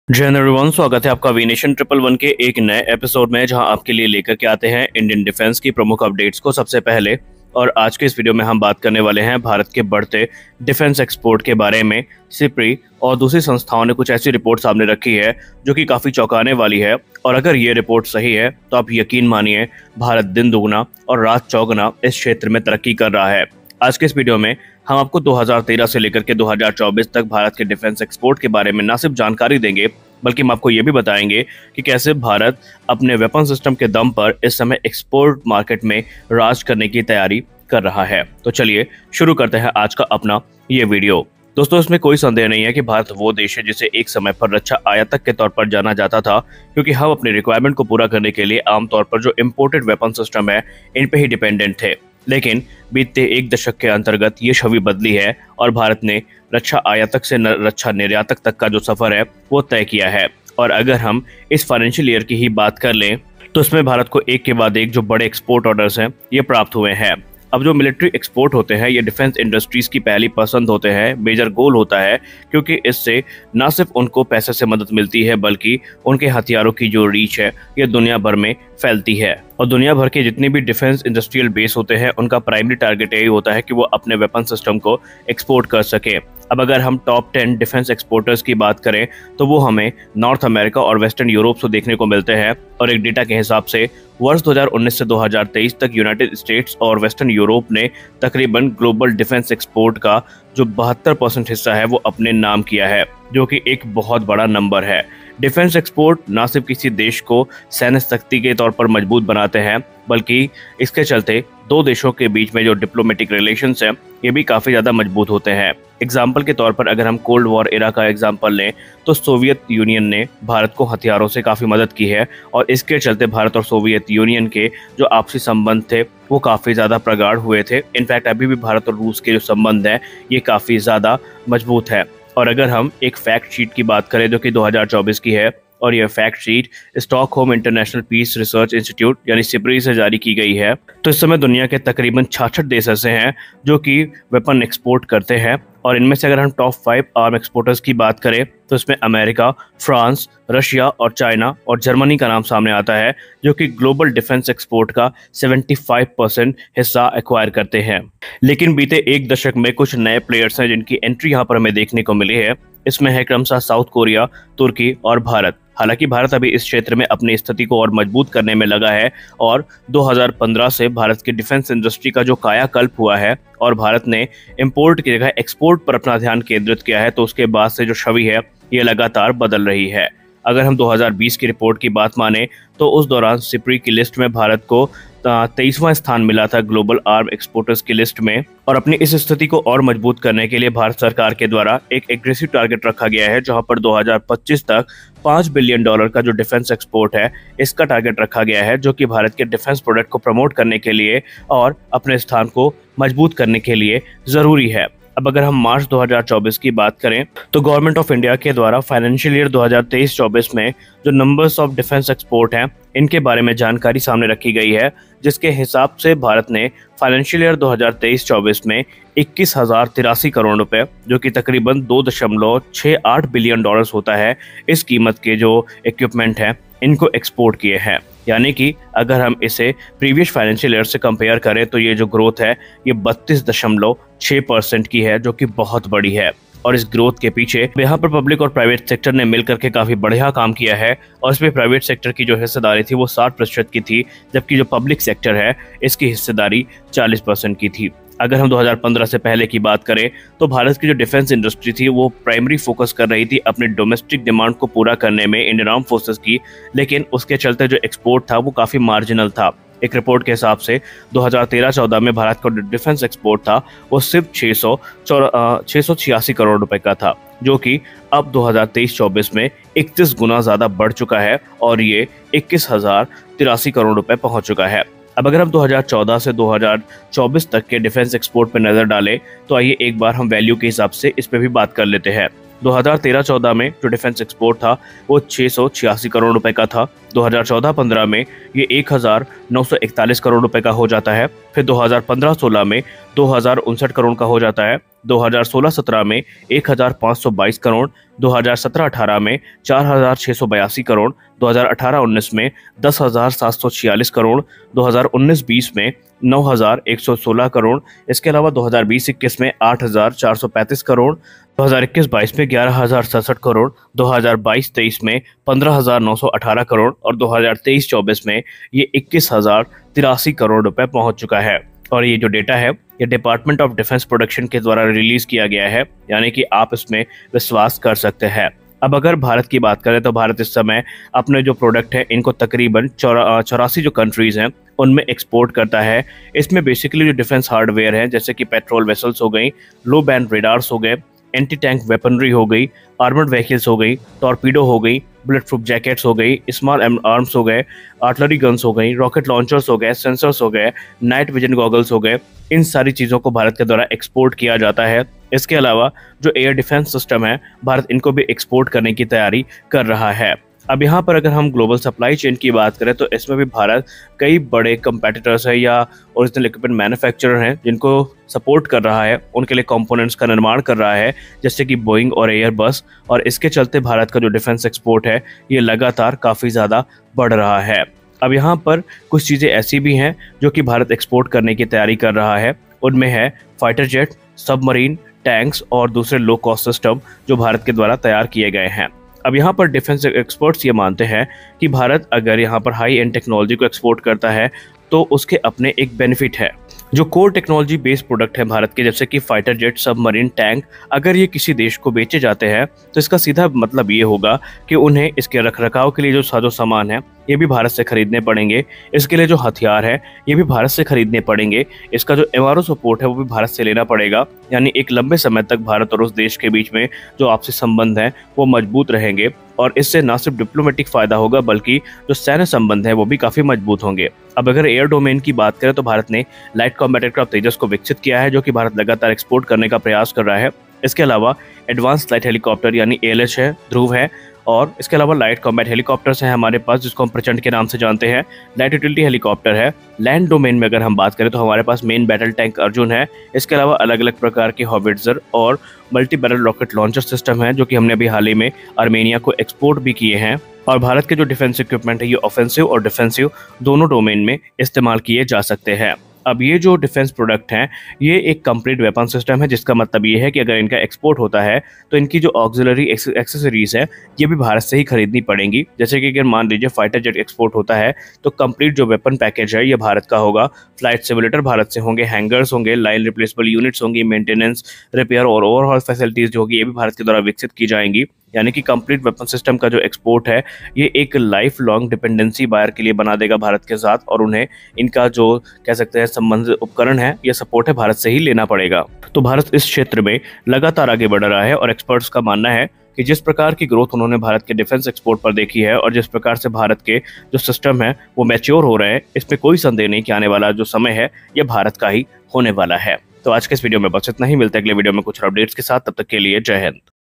जय हिंद एवरीवन, स्वागत है आपका वीनेशन 111 के एक नए एपिसोड में, जहां आपके लिए लेकर के आते हैं इंडियन डिफेंस की प्रमुख अपडेट्स को सबसे पहले। और आज के इस वीडियो में हम बात करने वाले हैं भारत के बढ़ते डिफेंस एक्सपोर्ट के बारे में। सिप्री और दूसरी संस्थाओं ने कुछ ऐसी रिपोर्ट सामने रखी है जो कि काफ़ी चौंकाने वाली है, और अगर ये रिपोर्ट सही है तो आप यकीन मानिए भारत दिन दुगना और रात चौगुना इस क्षेत्र में तरक्की कर रहा है। आज के इस वीडियो में हम आपको 2013 से लेकर के 2024 तक भारत के डिफेंस एक्सपोर्ट के बारे में न सिर्फ जानकारी देंगे, बल्कि हम आपको ये भी बताएंगे कि कैसे भारत अपने वेपन सिस्टम के दम पर इस समय एक्सपोर्ट मार्केट में राज करने की तैयारी कर रहा है। तो चलिए शुरू करते हैं आज का अपना ये वीडियो। दोस्तों, इसमें कोई संदेह नहीं है कि भारत वो देश है जिसे एक समय पर रक्षा आयातक के तौर पर जाना जाता था, क्योंकि हम अपनी रिक्वायरमेंट को पूरा करने के लिए आमतौर पर जो इम्पोर्टेड वेपन सिस्टम है इन पे ही डिपेंडेंट थे। लेकिन बीते एक दशक के अंतर्गत ये छवि बदली है और भारत ने रक्षा आयातक से रक्षा निर्यातक तक का जो सफर है वो तय किया है। और अगर हम इस फाइनेंशियल ईयर की ही बात कर लें तो इसमें भारत को एक के बाद एक जो बड़े एक्सपोर्ट ऑर्डर्स हैं ये प्राप्त हुए हैं। अब जो मिलिट्री एक्सपोर्ट होते हैं ये डिफेंस इंडस्ट्रीज की पहली पसंद होते हैं, मेजर गोल होता है, क्योंकि इससे न सिर्फ उनको पैसे से मदद मिलती है बल्कि उनके हथियारों की जो रीच है ये दुनिया भर में फैलती है। और दुनिया भर के जितने भी डिफेंस इंडस्ट्रियल बेस होते हैं उनका प्राइमरी टारगेट यही होता है कि वो अपने वेपन सिस्टम को एक्सपोर्ट कर सके। अब अगर हम टॉप 10 डिफेंस एक्सपोर्टर्स की बात करें तो वो हमें नॉर्थ अमेरिका और वेस्टर्न यूरोप से देखने को मिलते हैं। और एक डेटा के हिसाब से वर्ष 2019 से 2023 तक यूनाइटेड स्टेट्स और वेस्टर्न यूरोप ने तकरीबन ग्लोबल डिफेंस एक्सपोर्ट का जो 72% हिस्सा है वो अपने नाम किया है, जो कि एक बहुत बड़ा नंबर है। डिफेंस एक्सपोर्ट न सिर्फ किसी देश को सैन्य शक्ति के तौर पर मजबूत बनाते हैं, बल्कि इसके चलते दो देशों के बीच में जो डिप्लोमेटिक रिलेशंस हैं ये भी काफ़ी ज़्यादा मजबूत होते हैं। एग्जाम्पल के तौर पर अगर हम कोल्ड वॉर एरा का एग्जाम्पल लें तो सोवियत यूनियन ने भारत को हथियारों से काफ़ी मदद की है, और इसके चलते भारत और सोवियत यूनियन के जो आपसी संबंध थे वो काफ़ी ज़्यादा प्रगाढ़ हुए थे। इनफैक्ट अभी भी भारत और रूस के जो संबंध हैं ये काफ़ी ज़्यादा मजबूत है। और अगर हम एक फैक्ट शीट की बात करें जो कि 2024 की है, और यह fact sheet Stockholm International Peace Research Institute यानी सिप्री से जारी की गई है, तो इस समय दुनिया के तकरीबन 66 देश ऐसे हैं जो कि वेपन एक्सपोर्ट करते हैं। और इनमें से अगर हम टॉप 5 आर्म एक्सपोर्टर्स की बात करें तो इसमें अमेरिका, फ्रांस, रशिया और चाइना और जर्मनी का नाम सामने आता है, जो कि ग्लोबल डिफेंस एक्सपोर्ट का 75% हिस्सा एक्वायर करते हैं। लेकिन बीते एक दशक में कुछ नए प्लेयर्स हैं जिनकी एंट्री यहाँ पर हमें देखने को मिली है। इसमें है क्रमशः साउथ कोरिया, तुर्की और भारत। हालांकि भारत अभी इस क्षेत्र में अपनी स्थिति को और मजबूत करने में लगा है, और 2015 से भारत की डिफेंस इंडस्ट्री का जो कायाकल्प हुआ है और भारत ने इंपोर्ट की जगह एक्सपोर्ट पर अपना ध्यान केंद्रित किया है, तो उसके बाद से जो छवि है ये लगातार बदल रही है। अगर हम 2020 की रिपोर्ट की बात माने तो उस दौरान सिप्री की लिस्ट में भारत को 23वां स्थान मिला था ग्लोबल आर्म एक्सपोर्टर्स की लिस्ट में। और अपनी इस स्थिति को और मजबूत करने के लिए भारत सरकार के द्वारा एक एग्रेसिव टारगेट रखा गया है, जहां पर 2025 तक $5 बिलियन का जो डिफेंस एक्सपोर्ट है इसका टारगेट रखा गया है, जो कि भारत के डिफेंस प्रोडक्ट को प्रमोट करने के लिए और अपने स्थान को मजबूत करने के लिए जरूरी है। अब अगर हम मार्च 2024 की बात करें तो गवर्नमेंट ऑफ इंडिया के द्वारा फाइनेंशियल ईयर 2023-24 में जो नंबर्स ऑफ डिफेंस एक्सपोर्ट हैं इनके बारे में जानकारी सामने रखी गई है, जिसके हिसाब से भारत ने फाइनेंशियल ईयर 2023-24 में 21,083 करोड़ रुपए, जो कि तकरीबन $2.68 बिलियन होता है, इस कीमत के जो इक्विपमेंट हैं इनको एक्सपोर्ट किए हैं। यानी कि अगर हम इसे प्रीवियस फाइनेंशियल ईयर से कंपेयर करें तो ये जो ग्रोथ है ये 32.6% की है, जो कि बहुत बड़ी है। और इस ग्रोथ के पीछे यहाँ पर पब्लिक और प्राइवेट सेक्टर ने मिलकर के काफी बढ़िया काम किया है, और इसमें प्राइवेट सेक्टर की जो हिस्सेदारी थी वो 60% की थी, जबकि जो पब्लिक सेक्टर है इसकी हिस्सेदारी 40% की थी। अगर हम 2015 से पहले की बात करें तो भारत की जो डिफेंस इंडस्ट्री थी वो प्राइमरी फोकस कर रही थी अपनी डोमेस्टिक डिमांड को पूरा करने में इंडियन आर्म फोर्सेस की, लेकिन उसके चलते जो एक्सपोर्ट था वो काफ़ी मार्जिनल था। एक रिपोर्ट के हिसाब से 2013-14 में भारत का डिफेंस एक्सपोर्ट था वो सिर्फ 686 करोड़ रुपए का था, जो कि अब 2023-24 में 31 गुना ज़्यादा बढ़ चुका है और ये 21,083 करोड़ रुपए पहुंच चुका है। अब अगर हम 2014 से 2024 तक के डिफेंस एक्सपोर्ट पर नजर डालें तो आइए एक बार हम वैल्यू के हिसाब से इस पे भी बात कर लेते हैं। 2013-14 में जो डिफेंस एक्सपोर्ट था वो 686 करोड़ रुपए का था। 2014-15 में ये 1,941 करोड़ रुपए का हो जाता है। फिर 2015-16 में 2059 करोड़ का हो जाता है। 2016-17 में 1522 करोड़, 2017-18 में 4682 करोड़, 2018-19 में 10746 करोड़, 2019-20 में 9116 करोड़, इसके अलावा 2020-21 में 8435 करोड़, 2021-22 में 11067 करोड़, 2022-23 में 15918 करोड़ और 2023-24 में ये 21083 करोड़ रुपए पहुंच चुका है। और ये जो डेटा है ये डिपार्टमेंट ऑफ डिफेंस प्रोडक्शन के द्वारा रिलीज किया गया है, यानी कि आप इसमें विश्वास कर सकते हैं। अब अगर भारत की बात करें तो भारत इस समय अपने जो प्रोडक्ट है इनको तकरीबन 84 जो कंट्रीज हैं उनमें एक्सपोर्ट करता है। इसमें बेसिकली जो डिफेंस हार्डवेयर है जैसे कि पेट्रोल वेसल्स हो गई, लो बैंड रेडार्स हो गए, एंटी टैंक वेपनरी हो गई, आर्मर्ड व्हीकल्स हो गई, टॉर्पीडो हो गई, बुलेट प्रूफ जैकेट्स हो गई, स्मॉल आर्म्स हो गए, आर्टिलरी गन्स हो गई, रॉकेट लॉन्चर्स हो गए, सेंसर्स हो गए, नाइट विजन गॉगल्स हो गए, इन सारी चीज़ों को भारत के द्वारा एक्सपोर्ट किया जाता है। इसके अलावा जो एयर डिफेंस सिस्टम है भारत इनको भी एक्सपोर्ट करने की तैयारी कर रहा है। अब यहाँ पर अगर हम ग्लोबल सप्लाई चेन की बात करें तो इसमें भी भारत कई बड़े कंपेटिटर्स है या ओरिजिनल इक्विपमेंट मैन्युफैक्चरर हैं जिनको सपोर्ट कर रहा है, उनके लिए कंपोनेंट्स का निर्माण कर रहा है जैसे कि बोइंग और एयरबस। और इसके चलते भारत का जो डिफेंस एक्सपोर्ट है ये लगातार काफ़ी ज़्यादा बढ़ रहा है। अब यहाँ पर कुछ चीज़ें ऐसी भी हैं जो कि भारत एक्सपोर्ट करने की तैयारी कर रहा है। उनमें है फाइटर जेट, सबमरीन, टैंक्स और दूसरे लो कॉस्ट सिस्टम जो भारत के द्वारा तैयार किए गए हैं। अब यहाँ पर डिफेंस एक्सपर्ट्स ये मानते हैं कि भारत अगर यहाँ पर हाई एंड टेक्नोलॉजी को एक्सपोर्ट करता है तो उसके अपने एक बेनिफिट है। जो कोर टेक्नोलॉजी बेस्ड प्रोडक्ट है भारत के जैसे कि फाइटर जेट, सबमरीन, टैंक, अगर ये किसी देश को बेचे जाते हैं तो इसका सीधा मतलब ये होगा कि उन्हें इसके रखरखाव के लिए जो साजो सामान है ये भी भारत से खरीदने पड़ेंगे, इसके लिए जो हथियार है ये भी भारत से खरीदने पड़ेंगे, इसका जो एमआरओ सपोर्ट है वो भी भारत से लेना पड़ेगा। यानी एक लंबे समय तक भारत और उस देश के बीच में जो आपसी संबंध हैं वो मजबूत रहेंगे और इससे न सिर्फ डिप्लोमेटिक फायदा होगा बल्कि जो सैन्य संबंध है वो भी काफी मजबूत होंगे। अब अगर एयर डोमेन की बात करें तो भारत ने लाइट कॉम्बैट एयरक्राफ्ट तेजस को विकसित किया है जो कि भारत लगातार एक्सपोर्ट करने का प्रयास कर रहा है। इसके अलावा एडवांस लाइट हेलीकॉप्टर यानी ALH है, ध्रुव है, और इसके अलावा लाइट कॉम्बैट हेलीकॉप्टर्स हैं हमारे पास जिसको हम प्रचंड के नाम से जानते हैं, लाइट यूटिलिटी हेलीकॉप्टर है। लैंड डोमेन में अगर हम बात करें तो हमारे पास मेन बैटल टैंक अर्जुन है। इसके अलावा अलग अलग प्रकार के हॉविट्जर और multi barrel rocket launcher system है जो कि हमने अभी हाल ही में आर्मेनिया को एक्सपोर्ट भी किए हैं। और भारत के जो डिफेंस इक्विपमेंट है ये ऑफेंसिव और डिफेंसिव दोनों डोमेन में इस्तेमाल किए जा सकते हैं। अब ये जो डिफेंस प्रोडक्ट हैं ये एक कंप्लीट वेपन सिस्टम है जिसका मतलब ये है कि अगर इनका एक्सपोर्ट होता है तो इनकी जो ऑक्सिलरी एक्सेसरीज है ये भी भारत से ही खरीदनी पड़ेंगी। जैसे कि अगर मान लीजिए फाइटर जेट एक्सपोर्ट होता है तो कंप्लीट जो वेपन पैकेज है ये भारत का होगा, फ्लाइट सिमुलेटर भारत से होंगे, हैंगर्स होंगे, लाइन रिप्लेसेबल यूनिट्स होंगी, मेंटेनेंस, रिपेयर और ओवरहॉल फैसिलिटीज जो होगी ये भी भारत के द्वारा विकसित की जाएंगी। यानी कि कंप्लीट वेपन सिस्टम का जो एक्सपोर्ट है ये एक लाइफ लॉन्ग डिपेंडेंसी बायर के लिए बना देगा भारत के साथ, और उन्हें इनका जो कह सकते हैं संबंधित उपकरण है या सपोर्ट है भारत से ही लेना पड़ेगा। तो भारत इस क्षेत्र में लगातार आगे बढ़ रहा है और एक्सपर्ट्स का मानना है कि जिस प्रकार की ग्रोथ उन्होंने भारत के डिफेंस एक्सपोर्ट पर देखी है और जिस प्रकार से भारत के जो सिस्टम है वो मैच्योर हो रहे हैं, इसमें कोई संदेह नहीं कि आने वाला जो समय है ये भारत का ही होने वाला है। तो आज के इस वीडियो में बस इतना ही, मिलते हैं अगले वीडियो में कुछ अपडेट्स के साथ, तब तक के लिए जय हिंद।